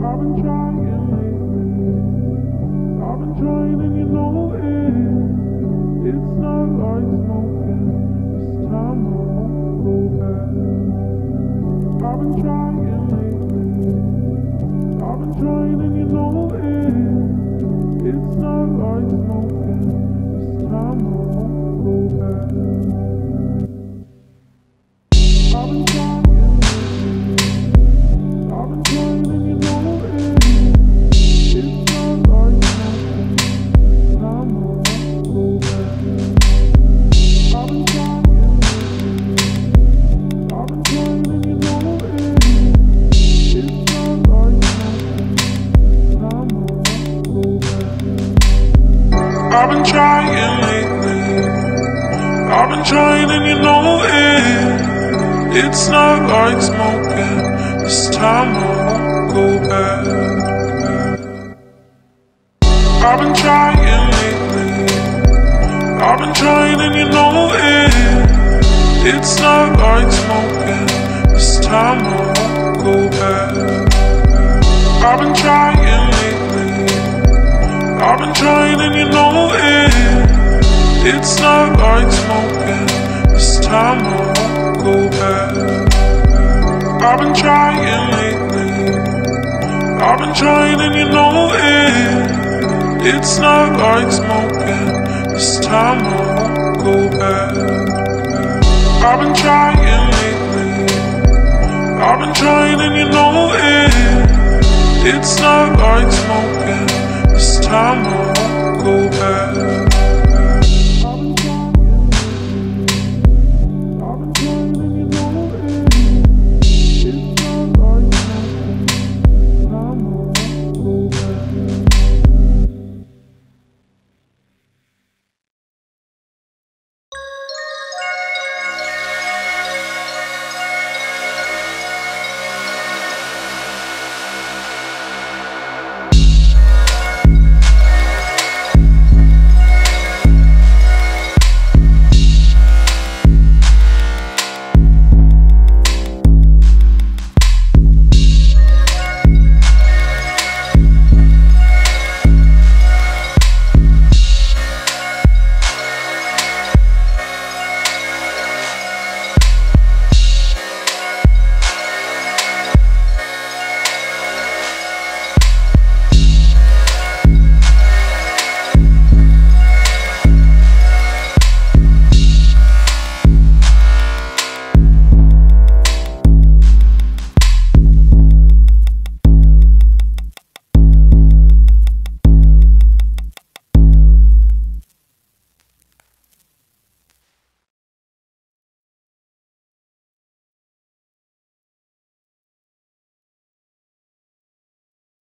I've been trying lately. I've been trying and you know it. It's not like smoking. This time I won't go back. I've been trying lately. I've been trying and you know it. It's not like smoking. This time I won't go back. I've been trying lately. I've been trying and you know it. It's not like smoking. This time I won't go back. I've been trying lately. I've been trying and you know it. It's not like smoking. This time I won't go back. I've been trying lately. I've been trying and you know it. It's not like smoking. This time I won't go back. I've been trying lately. I've been trying and you know it. It's not like smoking. This time I won't go back. I've been trying lately. I've been trying and you know it. It's not like smoking. This time I won't go back. I've been trying lately. I've been trying and you know it. It's not like smoking. This time I won't go back. I've been trying lately. I've been trying and you know it. It's not like smoking. This time I won't go back.